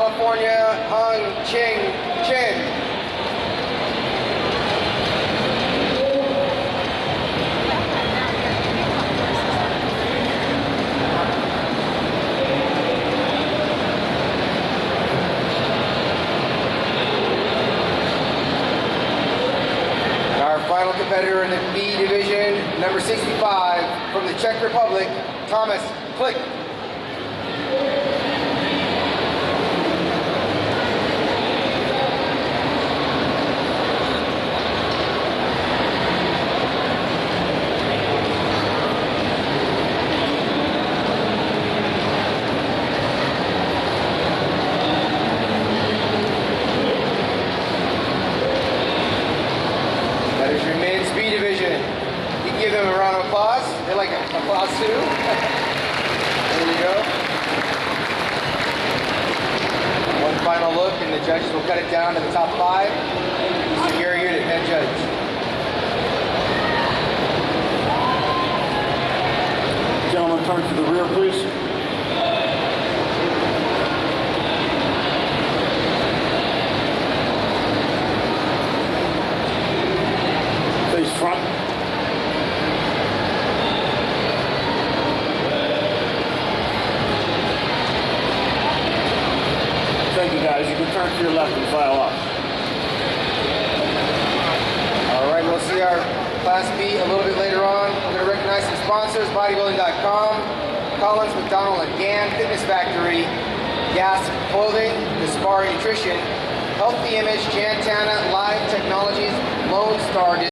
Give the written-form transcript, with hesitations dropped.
California, Hung Ching Chin. Our final competitor in the B division, number 65 from the Czech Republic, Thomas Klich. That is your men's B division. You can give them a round of applause. They like applause too. There you go. One final look and the judges will cut it down to the top 5. Mr. Gary Unit, head judge. Gentlemen, turn to the rear, please. Face front. Thank you, guys. You can turn to your left and file up. All right, we'll see our Class B a little bit later on. We're going to recognize some sponsors: Bodybuilding.com, Collins, McDonald and Gann, Fitness Factory, Gas Clothing, Gaspari Nutrition, Healthy Image, Jantana, Live Technologies, Lone Star.